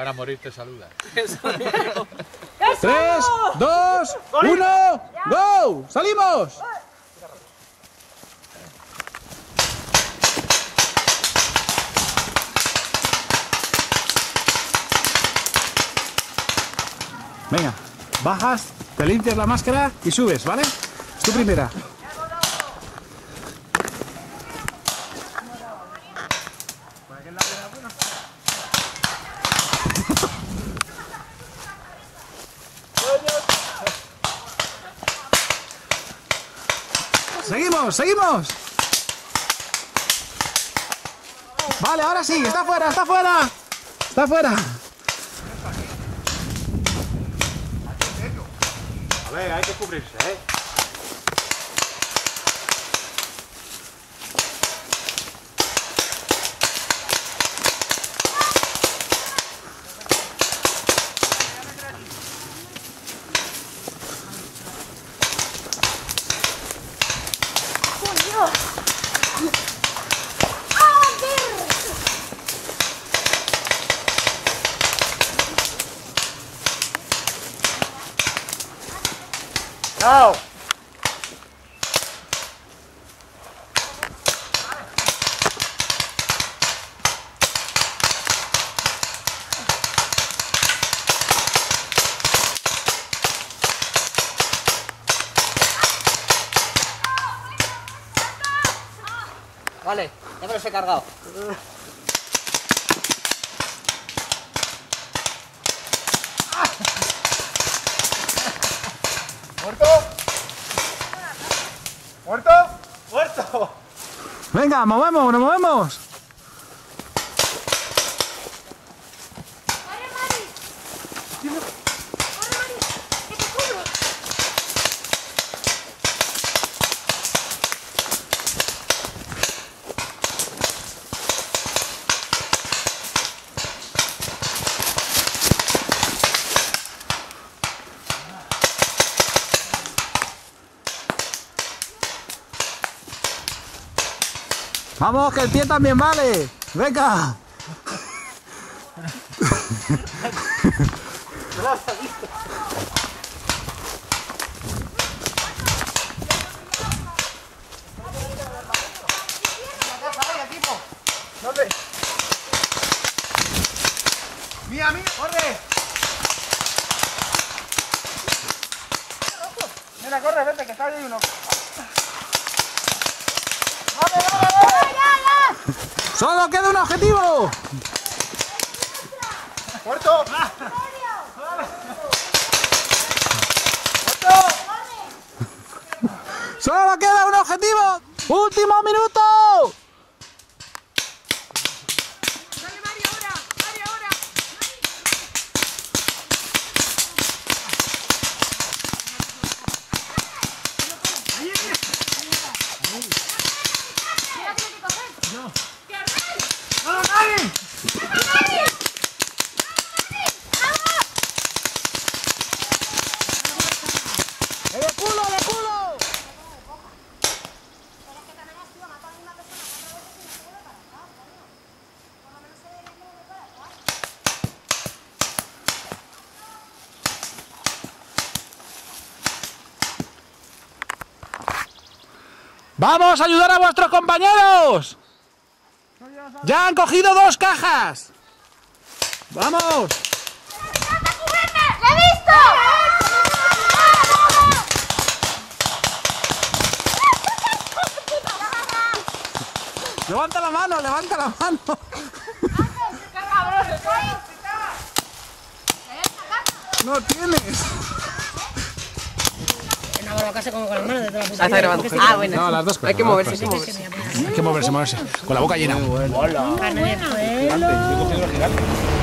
para morir te saluda. 3, 2, 1, ¡go! ¡Salimos! Venga, bajas, te limpias la máscara y subes, ¿vale? Es tu primera. ¡Seguimos, seguimos! Vale, ahora sí, está fuera, está fuera. Está fuera. A ver, hay que cubrirse, ¿eh? ¡Chao! Vale, ya me los he cargado. ¿Muerto? ¿Muerto? ¡Muerto! Venga, movemos, nos movemos. Vamos, que el pie también vale. Venga. ¿Dónde? ¡Mía, mía! ¡Corre! Mira, corre, vete, que está ahí uno. ¡Vale, vale, vale! Solo queda un objetivo. ¡Muerto! Solo queda un objetivo. Último minuto. Dale, Mari, ahora. Mari, ahora. Mira, tiene que coger. No. ¡Vamos, Mari! ¡De culo, de culo! ¡Vamos a ayudar a vuestros compañeros! ¡Ya han cogido 2 cajas! ¡Vamos! ¡Le he visto! ¡Levanta la mano, levanta la mano! ¡No tienes! No hago la casa como con las manos detrás de la puta. Ah, está grabando. Ah, bueno. No, las dos cosas. Hay que las dos moverse, hay que cosas. moverse. Hay que moverse, moverse. Con la boca llena. Carne de pelo. Estoy cogiendo el gigante.